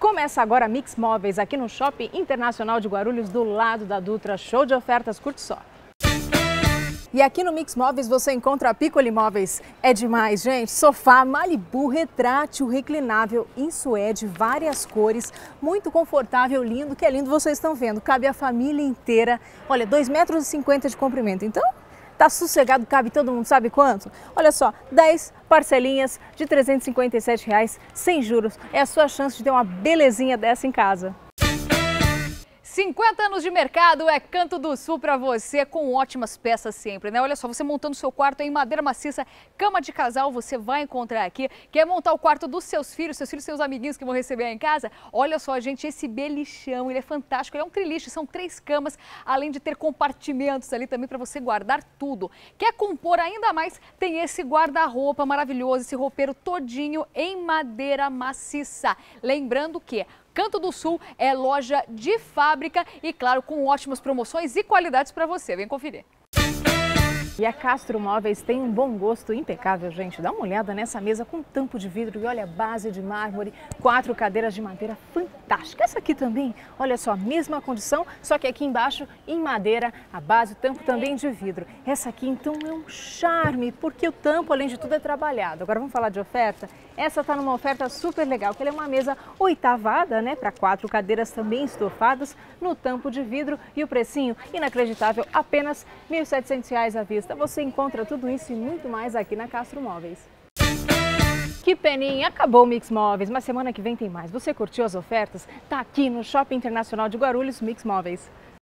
Começa agora a Mix Móveis aqui no Shopping Internacional de Guarulhos, do lado da Dutra. Show de ofertas, curte só. E aqui no Mix Móveis você encontra a Piccoli Móveis. É demais, gente. Sofá Malibu retrátil reclinável em suede, várias cores, muito confortável, lindo. Que é lindo, vocês estão vendo. Cabe a família inteira. Olha, 2,50 m de comprimento. Então, tá sossegado, cabe todo mundo, sabe quanto? Olha só, 10 parcelinhas de R$ 357 sem juros. É a sua chance de ter uma belezinha dessa em casa. 50 anos de mercado é Canto do Sul para você, com ótimas peças sempre, né? Olha só, você montando seu quarto em madeira maciça, cama de casal, você vai encontrar aqui. Quer montar o quarto dos seus filhos, seus amiguinhos que vão receber aí em casa? Olha só, gente, esse belichão, ele é fantástico, ele é um triliche, são 3 camas, além de ter compartimentos ali também para você guardar tudo. Quer compor ainda mais? Tem esse guarda-roupa maravilhoso, esse roupeiro todinho em madeira maciça. Lembrando que Canto do Sul é loja de fábrica e, claro, com ótimas promoções e qualidades para você. Vem conferir. E a Castro Móveis tem um bom gosto impecável, gente. Dá uma olhada nessa mesa com tampo de vidro e olha, base de mármore, 4 cadeiras de madeira fantástica. Essa aqui também, olha só, mesma condição, só que aqui embaixo em madeira, a base, o tampo também de vidro. Essa aqui então é um charme, porque o tampo, além de tudo, é trabalhado. Agora vamos falar de oferta? Essa está numa oferta super legal, que ela é uma mesa oitavada, né, para 4 cadeiras também estofadas no tampo de vidro e o precinho inacreditável, apenas R$ 1.700 à vista. Você encontra tudo isso e muito mais aqui na Castro Móveis. Que peninha, acabou o Mix Móveis, mas semana que vem tem mais. Você curtiu as ofertas? Tá aqui no Shopping Internacional de Guarulhos, Mix Móveis.